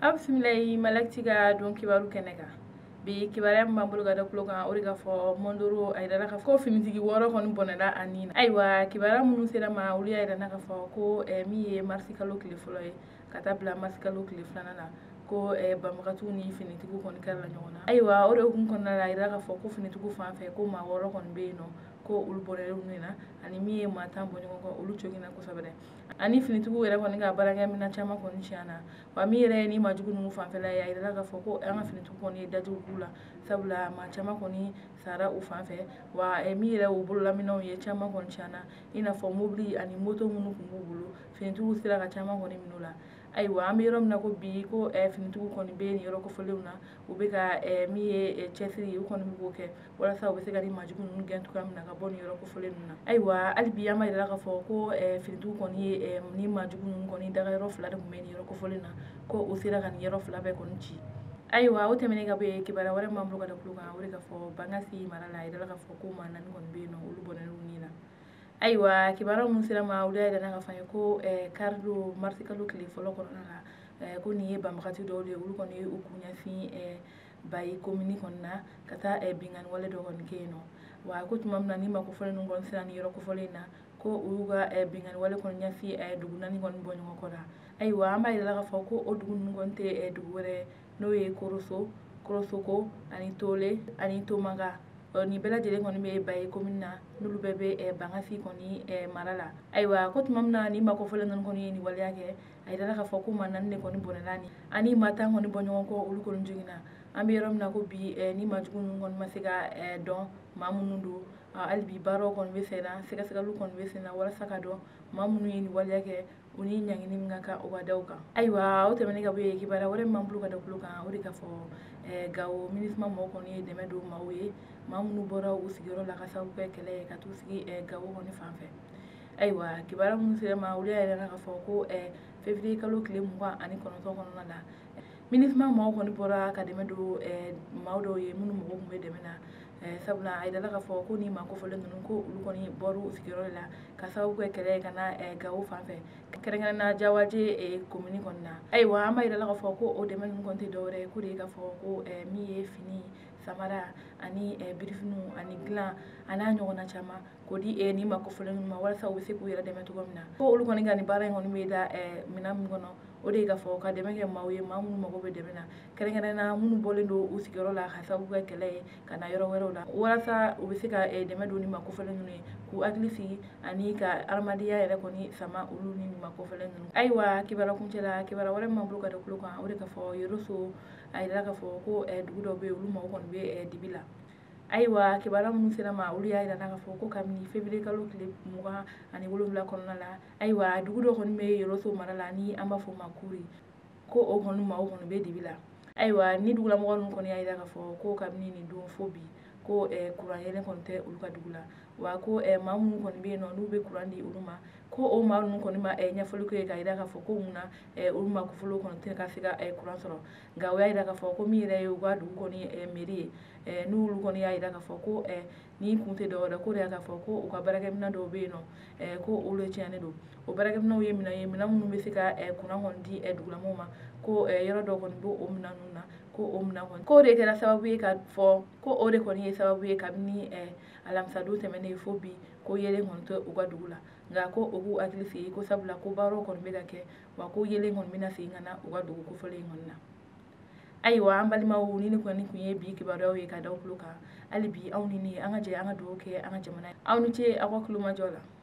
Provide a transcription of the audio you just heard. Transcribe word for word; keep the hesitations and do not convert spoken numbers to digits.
Absimilayi malaktiga don kibaru kɛnɛ kan bi kibaruya min b'an bolo ka da kulo kan o de ka fɔ Mondoro a yirala ka fɔ ko finitigi wɔɔrɔ kɔni bɔnɛla a ni na. Ayiwa kibaruya minnu sera ma olu y'a yirana ka fɔ ko min ye marisi kalo tile fɔlɔ ye ka taa bila marisi kalo tile filanan na ko banbagatiw ni finitigiw kɔni kɛra ɲɔgɔn na. Ayiwa o de hukumu kɔnɔna la a yirala ka fɔ ko finitigiw fan fɛ ko maa wɔɔrɔ kɔni bɛ yen nɔ ko olu bɔnɛla olu na ani min ye maa tan bɔ ɲɔgɔn kɔ olu coginna kosɛbɛ dɛ. Ani finitigiw yɛrɛ kɔni ka baarakɛminɛn caman kɔni tiɲɛna wa min yɛrɛ ye ni majugu ninnu fanfɛla ye a yirala ka fɔ ko an ka finitigiw kɔni ye dajugu k'u la sabula maa caman kɔni sara u fan fɛ wa min yɛrɛ o bololaminɛw ye caman kɔni tiɲɛna i n'a fɔ mobili ani moto minnu tun b'u bolo finitigiw sera ka caman kɔni minɛ u la. Ayiwa an bɛ yɔrɔ min na ko bi ko finitigiw kɔni bɛ nin yɔrɔ kofɔlenw na u bɛ ka min ye cɛsiri u kɔni bɛ k'o kɛ walasa u bɛ se ka ni majugu ninnu gɛn cogoya min na ka bɔ nin yɔrɔ kofɔlen ninnu na. Ayiwa hali bi an b'a yirala ka fɔ ko finitigiw kɔni ye ni majugu ninnu kɔni daga yɔrɔ fila de tun bɛ nin yɔrɔ kofɔlen na ko u sera ka nin yɔrɔ fila bɛɛ kɔni ci. Ayiwa o tɛmɛnen ka bɔ yen kibaruya wɛrɛ m'an bolo ka da kulo kan o de ka fɔ Bangasi mara la a yirala ka fɔ ko maa naani kɔni bɛ yen nɔ olu bɔnɛla u ni na. Ayiwa kibaruya minnu sera ma olu y'a yirana ka fɔ ko kari don marisi kalo tile fɔlɔ kɔnɔna la ko nin ye banbagati dɔw de ye olu kɔni ye u kun ɲɛsin Bayi komini kɔni na ka taa binkani wale dɔ kɔni kɛ yen nɔ wa ko tuma min na ni ma kofɔlen ninnu kɔni sera nin yɔrɔ kofɔlen na ko u y'u ka binkani wale kɔni ɲɛsin dugu naani kɔni bɔ ɲɔgɔn kɔ la. Ayiwa an b'a yirala ka fɔ ko o dugu ninnu kɔni tɛ dugu wɛrɛ n'o ye Koroso Korosoko ani Tole ani Tomaga nin bɛɛ lajɛlen kɔni bɛ Bayi komini na n'olu bɛɛ bɛ Bangasi kɔni mara la. Ayiwa ko tuma min na ni ma kofɔlen ninnu kɔni ye nin waleya kɛ a yirala ka fɔ ko maa naani de kɔni bɔnɛla ani ani maa tan kɔni bɔ ɲɔgɔn kɔ olu kɔni joginna. An bɛ yɔrɔ min na ko bi ni majugu ninnu kɔni ma se ka dɔn maa minnu don hali bi baaraw kɔni bɛ sen na sɛgɛsɛgɛliw kɔni bɛ sen na walasa ka dɔn maa minnu ye nin waleya kɛ u ni ɲangini min ka kan u ka da u kan. Ayiwa o tɛmɛnen ka bɔ yen kibaruya wɛrɛ min b'an bolo ka da kulo kan o de ka fɔ Gawo MINUSMA mɔgɔw kɔni ye dɛmɛ don maaw ye maa minnu bɔra u sigiyɔrɔ la ka sababu kɛ kɛlɛ ye ka t'u sigi Gawo kɔni fan fɛ. Ayiwa kibaruya minnu sera ma olu y'a yirana ka fɔ ko février kalo tile mugan ani kɔnɔntɔn kɔnɔna la MINUSMA mɔgɔw kɔni bɔra ka dɛmɛ don maaw dɔw ye minnu mɔgɔw tun bɛ dɛmɛ na sabula a yirala ka fɔ ko ni maa kofɔlen ninnu ko olu kɔni bɔra u sigiyɔrɔ de la ka sababu kɛ kɛlɛ ye ka na Gawo fan fɛ kɛrɛnkɛrɛnnenya Jawaje komini kɔni na. Ayiwa an b'a yirala ka fɔ ko o dɛmɛ ninnu kɔni tɛ dɔwɛrɛ ye ko de ye ka fɔ ko min ye fini samara ani birifiniw ani dilan a n'a ɲɔgɔnna caman k'o di ni maa kofɔlen ninnu ma walasa u bɛ se k'u yɛrɛ dɛmɛ cogo min na ko olu kɔni ka nin baara in kɔni bɛ da minɛn min kɔnɔ o de ye ka fɔ ka dɛmɛ kɛ maaw ye maa minnu mago bɛ dɛmɛ na kɛrɛnkɛrɛnnenya minnu bɔlen don u sigiyɔrɔ la ka sababu kɛ kɛlɛ ye ka na yɔrɔ wɛrɛw la walasa u bɛ se ka dɛmɛ don ni maa kofɔlen ninnu ye k'u hakili sigi ani ka adamadenya yɛrɛ kɔni sama olu ni maa kofɔlen ninnu. Ayiwa kibaruya kuncɛ la kibaruya wɛrɛ min b'an bolo ka da kulo kan o de ka fɔ Yoroso a yirala ka fɔ ko dugu dɔw bɛ yen olu mago kɔni bɛ dibi la. Ayiwa kibaruya minnu sera ma olu y'a yirana ka fɔ ko kabini février kalo tile mugan ani wolonwula kɔnɔna la ayiwa dugu dɔ kɔni bɛ Yoroso mara la ni an b'a fɔ o ma Kuri ko o kɔni mago kɔni bɛ dibi la. Ayiwa ni dugulamɔgɔ ninnu kɔni y'a yira ka fɔ ko kabini nin don fo bi ko kuran yɛlɛn kɔni tɛ olu ka dugu la wa ko maa minnu kɔni bɛ yen nɔ n'u bɛ kuran di olu ma ko o maa ninnu kɔni ma ɲɛfɔli kɛ k'a yira ka fɔ ko mun na olu maa kofɔlenw kɔni tɛ ka se ka kuran sɔrɔ nka o y'a yira ka fɔ ko min yɛrɛ ye u ka dugu kɔni mairie ye n'olu kɔni y'a yira ka fɔ ko nin kun tɛ dɔwɛrɛ ko de y'a ka fɔ ko u ka baarakɛminɛn dɔw bɛ yen nɔ ko olu tiɲɛnen don o baarakɛminɛnw ye minɛn ye minɛn minnu bɛ se ka kuran kɔni di dugulamɔgɔw ma ko yɔrɔ dɔw kɔni b'o minɛn ninnu na ko o minɛn kɔni ko de kɛra sababu ye ka fɔ ko o de kɔni ye sababu ye kabini alamisadon tɛmɛnen fo bi ko yelen kɔni tɛ u ka dugu la nka ko u k'u hakili sigi ko sabula ko baaraw kɔni bɛ ka kɛ wa ko yelen kɔni bɛna segin ka na u ka dugu kofɔlen kɔni na. Ayiwa an balimaw ni nin kɔni tun ye bi kibaruyaw ye ka da u kulo kan hali bi aw ni ne an ka jɛ an ka dugawu kɛ an ka jamana ye aw ni ce aw ka kulomajɔ la.